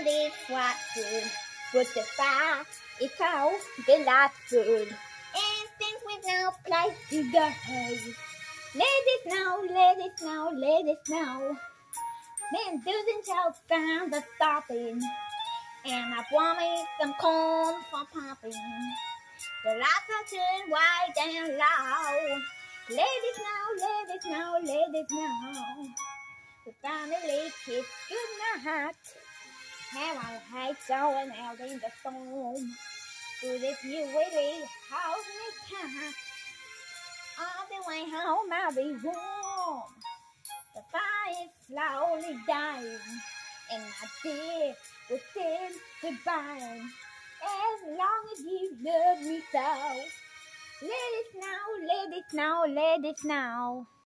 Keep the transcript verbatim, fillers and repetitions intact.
and it's what good. But the fire is so delightful. And since we've no place to go, let it snow, let it snow, let it snow. Then doesn't show found the stopping. And I want me some corn for popping. The lights are turned wide and low. Let it snow, let it snow, let it snow. We finally kissed goodnight. How I hate going out in the storm. But if you really hold me tight, all the way home I'll be warm. The fire is slowly dying, and my dear will stand goodbye. As long as you love me so, let it snow, let it snow, let it snow.